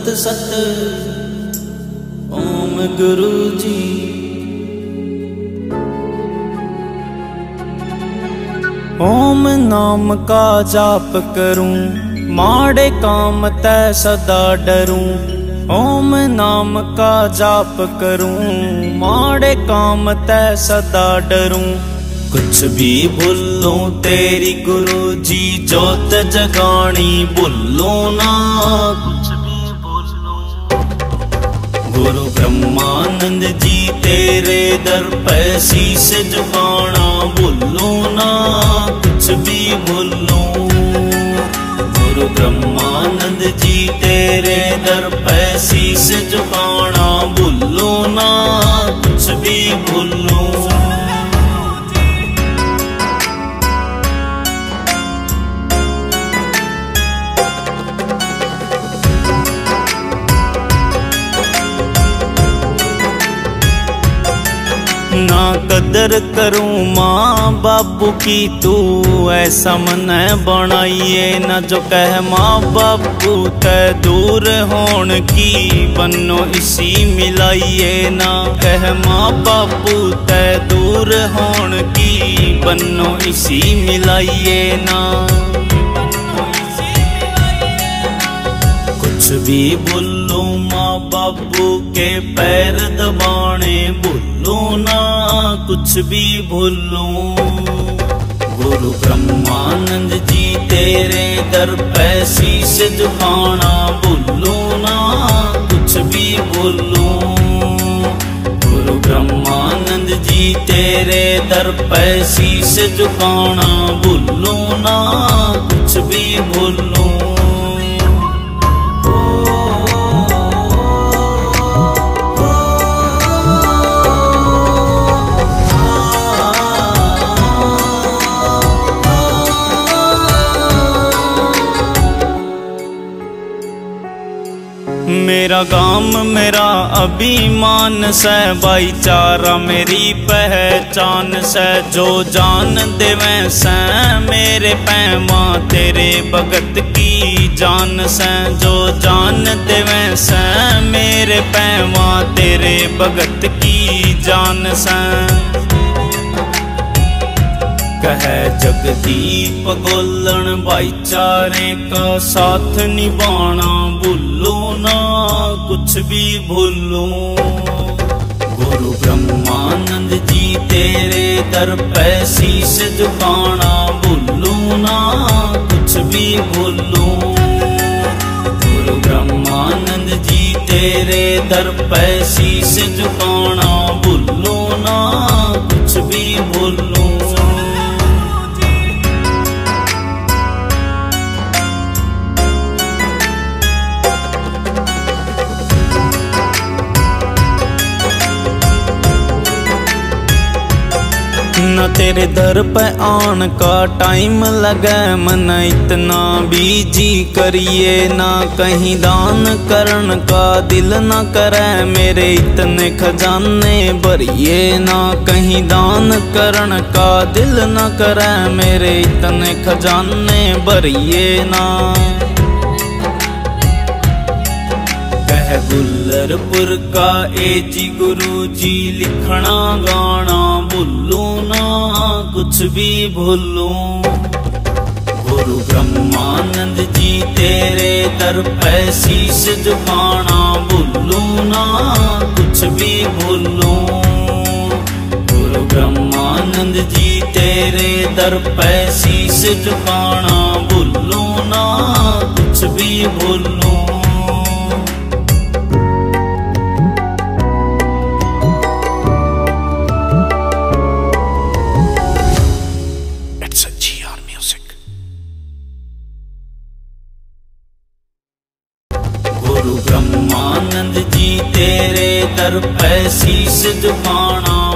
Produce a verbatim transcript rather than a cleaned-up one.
सत सत ओम गुरु जी। ओम नाम का जाप करूं, माड़े काम तै सदा डरूं। ओम नाम का जाप करूं, माड़े काम तै सदा डरूं। कुछ भी भूलूं तेरी गुरु जी जोत जगानी भूलूं ना। कुछ भी भूलूं गुरु ब्रह्मानंद जी तेरे दर पे शीश झुकाना भूलूं ना। कुछ भी भूलूं गुरु ब्रह्मानंद जी तेरे दर पे शीश झुकाना भूलूं ना। कुछ भी भूलूं ना। कदर करूं माँ बापू की तू ऐसा मन बनाइए ना। जो कह माँ बापू ते दूर होने की बनो इसी मिलाइए ना। कह माँ बापू ते दूर होने की बनो इसी मिलाइए ना। कुछ भी भूलूं माँ बापू के पैर दबाने भूलूं ना। कुछ भी भूलूं गुरु ब्रह्मानंद जी तेरे दर पे शीश झुकाना भूलूं ना। कुछ भी भूलूं गुरु ब्रह्मानंद जी तेरे दर पे शीश झुकाना भूलूं ना। कुछ भी भूलूं मेरा गाम मेरा अभिमान से भाईचारा मेरी पहचान से। जो जान देवे से मेरे पैमा तेरे भगत की जान से। जो जान देवे से मेरे पैमा तेरे भगत की जान से। कह जगदीप गोलन भाईचारे का साथ निभाना भूलूं ना। कुछ भी भूलूं गुरु ब्रह्मानंद जी तेरे दर पे शीश झुकाना भूलूं ना। कुछ भी भूलूं गुरु ब्रह्मानंद जी तेरे दर पे शीश झुकाना भूलूं ना। कुछ भी भूलूं न। तेरे दर पे आन का टाइम लगे मन इतना बीजी करिए ना। कहीं दान करन का दिल न करे मेरे इतने खजाने भरिए ना। कहीं दान करन का दिल न करे मेरे इतने खजाने भरिए ना। गुल्लरपुर का ए जी गुरु जी लिखना गाना भूलूं ना। कुछ भी भूलूं गुरु ब्रह्मानंद जी तेरे दर पे शीश झुकाना भूलूं ना। कुछ भी भूलूं गुरु ब्रह्मानंद जी तेरे दर पे शीश झुकाना भूलूं ना। कुछ भी भूलूं गुरु ब्रह्मानंद जी तेरे दर पे शीश झुकाना